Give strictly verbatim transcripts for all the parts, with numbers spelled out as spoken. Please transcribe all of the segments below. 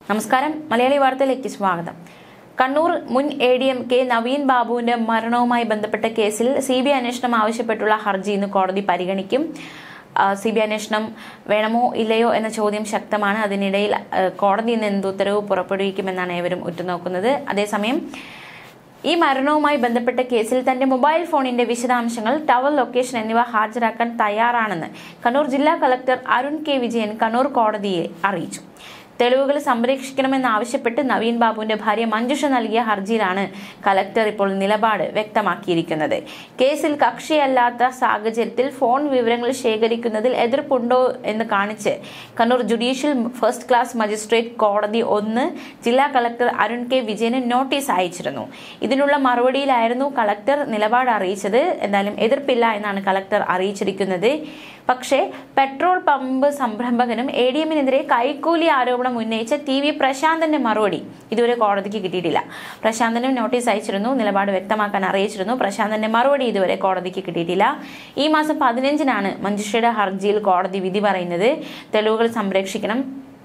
നമസ്കാരം, മലയാളി വാർത്തയിലേക്ക് സ്വാഗതം. കണ്ണൂർ മുൻ A D M K Naveen ബാബുവിന്റെ മരണവുമായി ബന്ധപ്പെട്ട കേസിൽ സി ബി ഐ അന്വേഷണം ആവശ്യപ്പെട്ടുള്ള ഹർജി ഇന്ന് കോടതി പരിഗണിക്കും. സി ബി ഐ അന്വേഷണം വേണമോ ഇല്ലയോ എന്ന ചോദ്യം ശക്തമാണ്. അതിനിടയിൽ കോടതി ഇന്ന് എന്ത് ഉത്തരവ് പുറപ്പെടുവിക്കുമെന്നാണ് ഏവരും ഉറ്റുനോക്കുന്നത്. അതേസമയം ഈ മരണവുമായി ബന്ധപ്പെട്ട കേസിൽ തന്റെ മൊബൈൽ ഫോണിന്റെ വിശദാംശങ്ങൾ, ടവർ ലൊക്കേഷൻ എന്നിവ ഹാജരാക്കാൻ തയ്യാറാണെന്ന് കണ്ണൂർ ജില്ലാ കളക്ടർ അരുൺ കെ വിജയൻ കണ്ണൂർ കോടതിയെ അറിയിച്ചു. തെളിവുകൾ സംരക്ഷിക്കണമെന്നാവശ്യപ്പെട്ട് നവീൻ ബാബുവിന്റെ ഭാര്യ മഞ്ജുഷ നൽകിയ ഹർജിയിലാണ് കളക്ടർ ഇപ്പോൾ നിലപാട് വ്യക്തമാക്കിയിരിക്കുന്നത്. കേസിൽ കക്ഷിയല്ലാത്ത സാഹചര്യത്തിൽ ഫോൺ വിവരങ്ങൾ ശേഖരിക്കുന്നതിൽ എതിർപ്പുണ്ടോ എന്ന് കാണിച്ച് Kannur judicial first class magistrate കോടതി ഒന്ന് ജില്ലാ കളക്ടർ അരുൺ കെ വിജയന് നോട്ടീസ് അയച്ചിരുന്നു. ഇതിനുള്ള മറുപടിയിലായിരുന്നു കളക്ടർ നിലപാട് അറിയിച്ചത്. എന്തായാലും എതിർപ്പില്ല എന്നാണ് കളക്ടർ അറിയിച്ചിരിക്കുന്നത്. പക്ഷേ പെട്രോൾ പമ്പ് സംരംഭകനും എ ഡി എമ്മിനെതിരെ കൈക്കൂലി ആരോപണം ഉന്നയിച്ച ടി വി പ്രശാന്തന്റെ മറുപടി ഇതുവരെ കോടതിക്ക് കിട്ടിയിട്ടില്ല. പ്രശാന്തനും നോട്ടീസ് അയച്ചിരുന്നു, നിലപാട് വ്യക്തമാക്കാൻ അറിയിച്ചിരുന്നു. പ്രശാന്തന്റെ മറുപടി ഇതുവരെ കോടതിക്ക് കിട്ടിയിട്ടില്ല. ഈ മാസം പതിനഞ്ചിനാണ് മഞ്ജുഷയുടെ ഹർജിയിൽ കോടതി വിധി പറയുന്നത്. തെളിവുകൾ സംരക്ഷിക്കണം,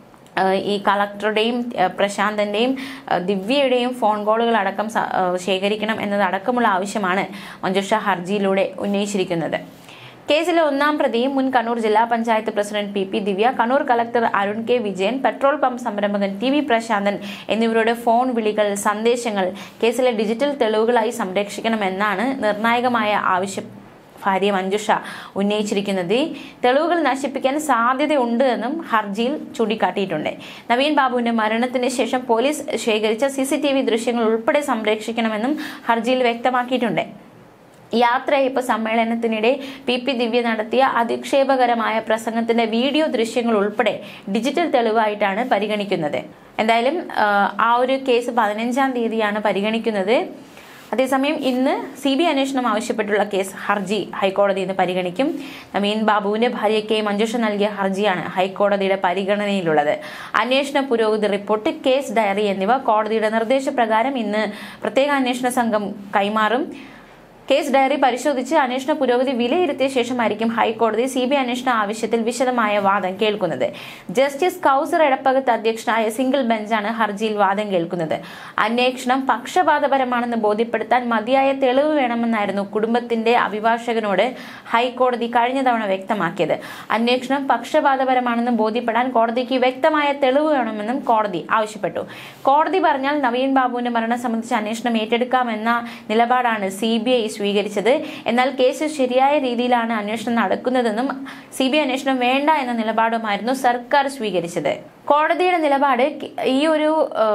ഈ കളക്ടറുടെയും പ്രശാന്തന്റെയും ദിവ്യയുടെയും ഫോൺ കോളുകൾ അടക്കം ശേഖരിക്കണം എന്നതടക്കമുള്ള ആവശ്യമാണ് മഞ്ജുഷ ഹർജിയിലൂടെ ഉന്നയിച്ചിരിക്കുന്നത്. കേസിലെ ഒന്നാം പ്രതിയും മുൻ കണ്ണൂർ ജില്ലാ panchayat president P P Divya, Kannur collector Arun K Vijayan, petrol pump സംരംഭകൻ ടി വി പ്രശാന്തൻ എന്നിവരുടെ ഫോൺ വിളികൾ, സന്ദേശങ്ങൾ കേസിലെ ഡിജിറ്റൽ തെളിവുകളായി സംരക്ഷിക്കണമെന്നാണ് നിർണായകമായ ആവശ്യം ഭാര്യ മഞ്ജുഷ ഉന്നയിച്ചിരിക്കുന്നത്. തെളിവുകൾ നശിപ്പിക്കാൻ സാധ്യതയുണ്ട് എന്നും ഹർജിയിൽ ചൂണ്ടിക്കാട്ടിയിട്ടുണ്ട്. നവീൻ ബാബുവിന്റെ മരണത്തിന് ശേഷം പോലീസ് ശേഖരിച്ച സി സി ടി വി ദൃശ്യങ്ങൾ ഉൾപ്പെടെ സംരക്ഷിക്കണമെന്നും ഹർജിയിൽ വ്യക്തമാക്കിയിട്ടുണ്ട്. യാത്രയയപ്പ് സമ്മേളനത്തിനിടെ പി പി ദിവ്യ നടത്തിയ അധിക്ഷേപകരമായ പ്രസംഗത്തിന്റെ വീഡിയോ ദൃശ്യങ്ങൾ ഉൾപ്പെടെ ഡിജിറ്റൽ തെളിവായിട്ടാണ് പരിഗണിക്കുന്നത്. എന്തായാലും ആ ഒരു കേസ് പതിനഞ്ചാം തീയതിയാണ് പരിഗണിക്കുന്നത്. അതേസമയം ഇന്ന് സി ബി ഐ അന്വേഷണം ആവശ്യപ്പെട്ടുള്ള കേസ് ഹർജി ഹൈക്കോടതി ഇന്ന് പരിഗണിക്കും. നവീൻ ബാബുവിന്റെ ഭാര്യ കെ മഞ്ജുഷ നൽകിയ ഹർജിയാണ് ഹൈക്കോടതിയുടെ പരിഗണനയിലുള്ളത്. അന്വേഷണ പുരോഗതി റിപ്പോർട്ട്, കേസ് ഡയറി എന്നിവ കോടതിയുടെ നിർദ്ദേശപ്രകാരം ഇന്ന് പ്രത്യേക അന്വേഷണ സംഘം കൈമാറും. കേസ് ഡയറി പരിശോധിച്ച് അന്വേഷണ പുരോഗതി വിലയിരുത്തിയ ശേഷമായിരിക്കും ഹൈക്കോടതി സി ബി ഐ അന്വേഷണ ആവശ്യത്തിൽ വിശദമായ വാദം കേൾക്കുന്നത്. ജസ്റ്റിസ് കൗസർ എടപ്പകത്ത് അധ്യക്ഷനായ സിംഗിൾ ബെഞ്ചാണ് ഹർജിയിൽ വാദം കേൾക്കുന്നത്. അന്വേഷണം പക്ഷപാതപരമാണെന്ന് ബോധ്യപ്പെടുത്താൻ മതിയായ തെളിവ് വേണമെന്നായിരുന്നു കുടുംബത്തിന്റെ അഭിഭാഷകനോട് ഹൈക്കോടതി കഴിഞ്ഞ തവണ വ്യക്തമാക്കിയത്. അന്വേഷണം പക്ഷപാതപരമാണെന്ന് ബോധ്യപ്പെടാൻ കോടതിക്ക് വ്യക്തമായ തെളിവ് വേണമെന്നും കോടതി ആവശ്യപ്പെട്ടു. കോടതി പറഞ്ഞാൽ നവീൻ ബാബുവിന്റെ മരണം സംബന്ധിച്ച് അന്വേഷണം ഏറ്റെടുക്കാമെന്ന നിലപാടാണ് സി ബി ഐ സ്വീകരിച്ചത്. എന്നാൽ കേസ് ശരിയായ രീതിയിലാണ് അന്വേഷണം നടക്കുന്നതെന്നും സി ബി ഐ അന്വേഷണം വേണ്ട എന്ന നിലപാടുമായിരുന്നു സർക്കാർ സ്വീകരിച്ചത്. കോടതിയുടെ നിലപാട് ഈ ഒരു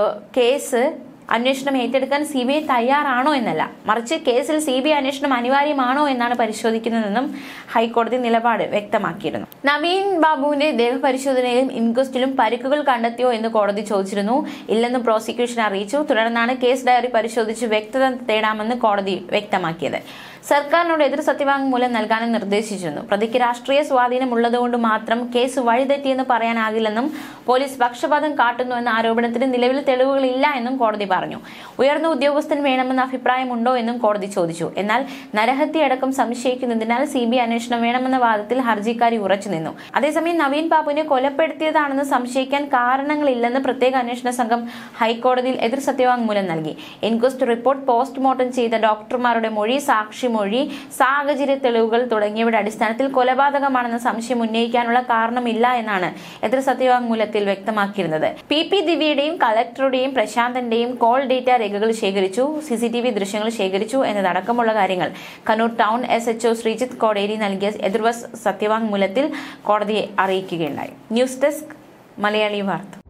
കേസ് അന്വേഷണം ഏറ്റെടുക്കാൻ സി ബി ഐ തയ്യാറാണോ എന്നല്ല, മറിച്ച് കേസിൽ സി ബി ഐ അന്വേഷണം അനിവാര്യമാണോ എന്നാണ് പരിശോധിക്കുന്നതെന്നും ഹൈക്കോടതി നിലപാട് വ്യക്തമാക്കിയിരുന്നു. നവീൻ ബാബുവിന്റെ ദേഹപരിശോധനയിലും ഇൻക്വസ്റ്റിലും പരിക്കുകൾ കണ്ടെത്തിയോ എന്ന് കോടതി ചോദിച്ചിരുന്നു. ഇല്ലെന്ന് പ്രോസിക്യൂഷൻ അറിയിച്ചു. തുടർന്നാണ് കേസ് ഡയറി പരിശോധിച്ച് വ്യക്തത തേടാമെന്ന് കോടതി വ്യക്തമാക്കിയത്. സർക്കാരിനോട് എതിർ സത്യവാങ്മൂലം നൽകാനും നിർദ്ദേശിച്ചിരുന്നു. പ്രതിക്ക് രാഷ്ട്രീയ സ്വാധീനം ഉള്ളതുകൊണ്ട് മാത്രം കേസ് വഴിതെറ്റിയെന്ന് പറയാനാകില്ലെന്നും പോലീസ് പക്ഷപാതം കാട്ടുന്നുവെന്ന ആരോപണത്തിന് നിലവിൽ തെളിവുകളില്ല എന്നും കോടതി പറഞ്ഞു. ഉയർന്ന ഉദ്യോഗസ്ഥൻ വേണമെന്ന അഭിപ്രായമുണ്ടോ എന്നും കോടതി ചോദിച്ചു. എന്നാൽ നരഹത്യയടക്കം സംശയിക്കുന്നതിനാൽ സി ബി ഐ അന്വേഷണം വേണമെന്ന വാദത്തിൽ ഹർജിക്കാരി ഉറച്ചുനിന്നു. അതേസമയം നവീൻ ബാബുവിനെ കൊലപ്പെടുത്തിയതാണെന്ന് സംശയിക്കാൻ കാരണങ്ങളില്ലെന്ന് പ്രത്യേക അന്വേഷണ സംഘം ഹൈക്കോടതിയിൽ എതിർ സത്യവാങ്മൂലം നൽകി. ഇൻക്വസ്റ്റ് റിപ്പോർട്ട്, പോസ്റ്റ്മോർട്ടം ചെയ്ത ഡോക്ടർമാരുടെ മൊഴി, സാക്ഷി മൊഴി, സാഹചര്യ തെളിവുകൾ തുടങ്ങിയവയുടെ അടിസ്ഥാനത്തിൽ കൊലപാതകമാണെന്ന സംശയം ഉന്നയിക്കാനുള്ള കാരണമില്ല എന്നാണ് എതിർ സത്യവാങ്മൂലത്തിൽ വ്യക്തമാക്കിയിരുന്നത്. പി പി ദിവ്യയുടെയും കളക്ടറുടെയും പ്രശാന്തന്റെയും കോൾ ഡേറ്റ രേഖകൾ ശേഖരിച്ചു, സി സി ടി വി ദൃശ്യങ്ങൾ ശേഖരിച്ചു എന്നതടക്കമുള്ള കാര്യങ്ങൾ Kannur town S H O Sreejith Koderi നൽകിയ എതിർ സത്യവാങ്മൂലത്തിൽ കോടതിയെ അറിയിക്കുകയുണ്ടായി. ന്യൂസ് ഡെസ്ക്, മലയാളി വാർത്ത.